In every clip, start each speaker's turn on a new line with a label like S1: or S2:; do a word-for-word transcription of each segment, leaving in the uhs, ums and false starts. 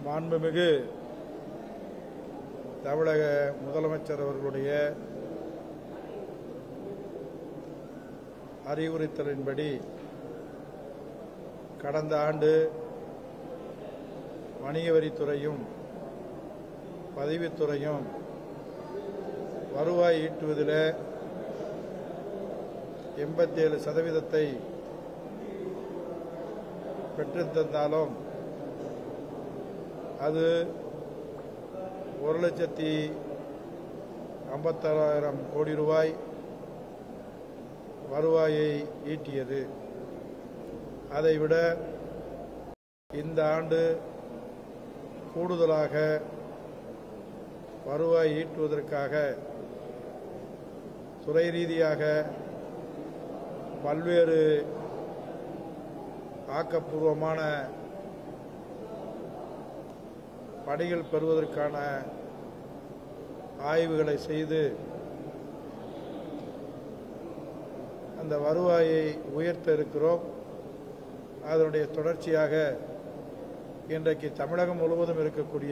S1: மாண்புமிகு தமிழக முதலமைச்சர் அவர்களுடைய அறிவுறுத்தலின்படி கடந்த ஆண்டு வணிக வரித்துறையும் பதிவுத்துறையும் வருவாய் ஈட்டுவதில் எண்பத்தி ஏழு சதவீதத்தை பெற்றுத்தந்தாலும் அது ஒரு லட்சத்தி ஐம்பத்தாறாயிரம் கோடி ரூபாய் வருவாயை ஈட்டியது. அதைவிட இந்த ஆண்டு கூடுதலாக வருவாய் ஈட்டுவதற்காக துறை ரீதியாக பல்வேறு ஆக்கப்பூர்வமான பணிகள் பெறுவதற்கான ஆய்வுகளை செய்து அந்த வருவாயை உயர்த்த இருக்கிறோம். அதனுடைய தொடர்ச்சியாக இன்றைக்கு தமிழகம் முழுவதும் இருக்கக்கூடிய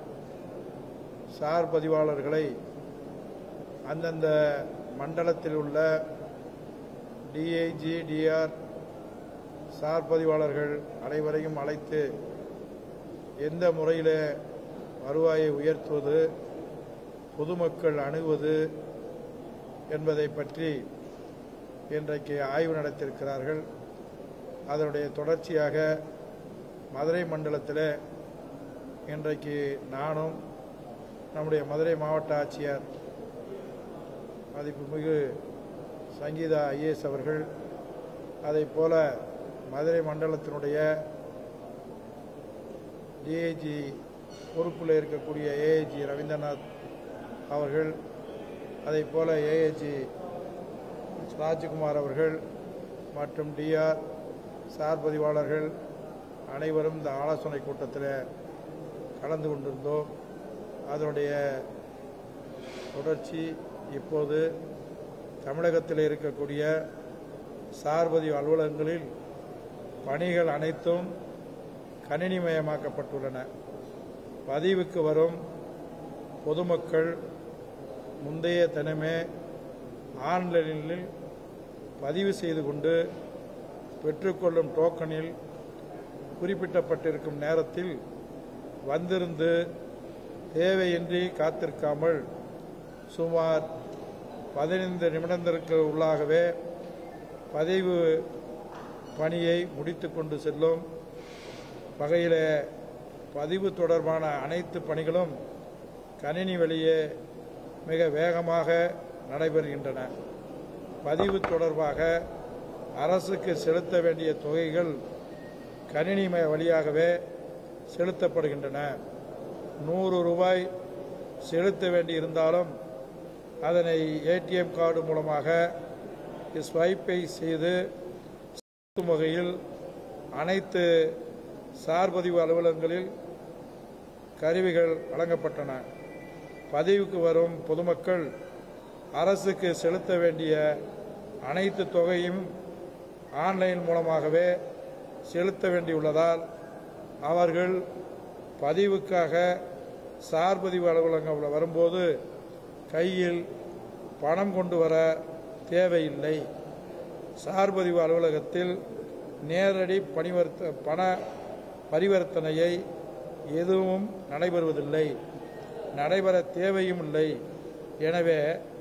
S1: சார் பதிவாளர்களை அந்தந்த மண்டலத்தில் உள்ள டிஐஜி டிஆர் சார் பதிவாளர்கள் அனைவரையும் அழைத்து எந்த முறையில் வருவாயை உயர்த்துவது, பொதுமக்கள் அணுகுவது என்பதை பற்றி இன்றைக்கு ஆய்வு நடத்தியிருக்கிறார்கள். அதனுடைய தொடர்ச்சியாக மதுரை மண்டலத்தில் இன்றைக்கு நானும் நம்முடைய மதுரை மாவட்ட ஆட்சியர் மதிப்புமிகு சங்கீதா ஐஏஎஸ் அவர்கள், அதைப்போல மதுரை மண்டலத்தினுடைய டிஐஜி பொறுப்பில் இருக்கக்கூடிய ஏஐஜி ரவீந்திரநாத் அவர்கள், அதைப்போல ஏஐஜி ராஜ்குமார் அவர்கள் மற்றும் டிஆர் சார் பதிவாளர்கள் அனைவரும் இந்த ஆலோசனை கூட்டத்தில் கலந்து கொண்டிருந்தோம். அதனுடைய தொடர்ச்சி இப்போது தமிழகத்தில் இருக்கக்கூடிய சார்பதிவு அலுவலகங்களில் பணிகள் அனைத்தும் கணினிமயமாக்கப்பட்டுள்ளன. பதிவுக்கு வரும் பொதுமக்கள் முந்தைய தினமே ஆன்லைனில் பதிவு செய்து கொண்டு பெற்றுக்கொள்ளும் டோக்கனில் குறிப்பிட்டப்பட்டிருக்கும் நேரத்தில் வந்திருந்து தேவையின்றி காத்திருக்காமல் சுமார் பதினைந்து நிமிடத்திற்கு உள்ளாகவே பதிவு பணியை முடித்து கொண்டு செல்லும் வகையில் பதிவு தொடர்பான அனைத்து பணிகளும் கணினி வழியே மிக வேகமாக நடைபெறுகின்றன. பதிவு தொடர்பாக அரசுக்கு செலுத்த வேண்டிய தொகைகள் கணினி வழியாகவே செலுத்தப்படுகின்றன. நூறு ரூபாய் செலுத்த வேண்டியிருந்தாலும் அதனை ஏடிஎம் கார்டு மூலமாக ஸ்வைப்பை செய்து செலுத்தும் வகையில் அனைத்து சார்பதிவு அலுவலகங்களில் கருவிகள் வழங்கப்பட்டன. பதிவுக்கு வரும் பொதுமக்கள் அரசுக்கு செலுத்த வேண்டிய அனைத்து தொகையும் ஆன்லைன் மூலமாகவே செலுத்த வேண்டியுள்ளதால் அவர்கள் பதிவுக்காக சார்பதிவு அலுவலகம் வரும்போது கையில் பணம் கொண்டு வர தேவையில்லை. சார்பதிவு அலுவலகத்தில் நேரடி பணிவர்த்த பண பரிவர்த்தனையை எதுவும் நடைபெறுவதில்லை, நடைபெற தேவையும் இல்லை. எனவே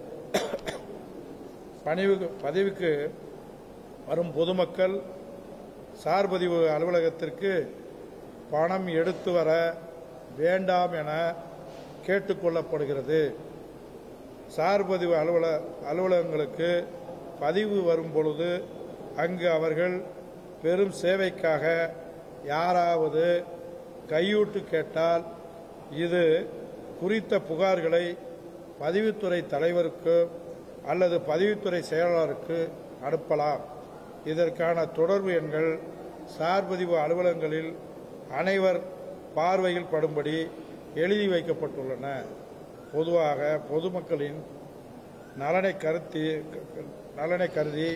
S1: பணிவு பதிவுக்கு வரும் பொதுமக்கள் சார்பதிவு அலுவலகத்திற்கு பணம் எடுத்து வர வேண்டாம் என கேட்டுக்கொள்ளப்படுகிறது. சார்பதிவு அலுவல அலுவலகங்களுக்கு பதிவு வரும் பொழுது அங்கு அவர்கள் பெரும் சேவைக்காக யாராவது கையூட்டு கேட்டால் இது குறித்த புகார்களை பதிவுத்துறை தலைவருக்கு அல்லது பதிவுத்துறை செயலாளருக்கு அனுப்பலாம். இதற்கான தொடர்பு எண்கள் சார்பதிவு அலுவலகங்களில் அனைவர் பார்வையில் படும்படி எழுதி வைக்கப்பட்டுள்ளன. பொதுவாக பொதுமக்களின் நலனை கருத்தி நலனை கருதி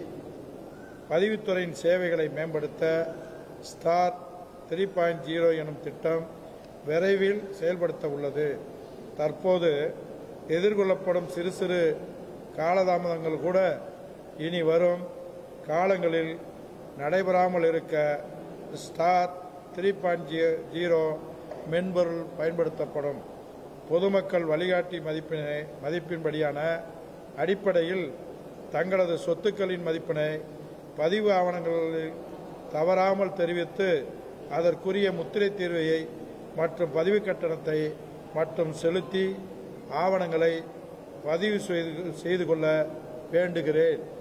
S1: பதிவுத்துறையின் சேவைகளை மேம்படுத்த ஸ்டார் த்ரீ பாயிண்ட் ஜீரோ எனும் திட்டம் விரைவில் செயல்படுத்த உள்ளது. தற்போது எதிர்கொள்ளப்படும் சிறு சிறு காலதாமதங்கள் கூட இனி வரும் காலங்களில் நடைபெறாமல் இருக்க ஸ்டார் த்ரீ பாயிண்ட் ஜீரோ மென்பொருள் பயன்படுத்தப்படும். பொதுமக்கள் வழிகாட்டி மதிப்பினை மதிப்பின்படியான அடிப்படையில் தங்களது சொத்துக்களின் மதிப்பினை பதிவு ஆவணங்களில் தவறாமல் தெரிவித்து அதற்குரிய முத்திரை தீர்வையை மற்றும் பதிவு கட்டணத்தை மற்றும் செலுத்தி ஆவணங்களை பதிவு செய்து கொள்ள வேண்டுகிறேன்.